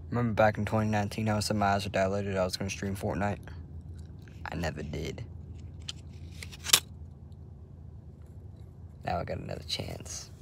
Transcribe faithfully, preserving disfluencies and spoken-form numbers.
Remember back in twenty nineteen, I was said my eyes were dilated, I was going to stream Fortnite? I never did. Now I got another chance.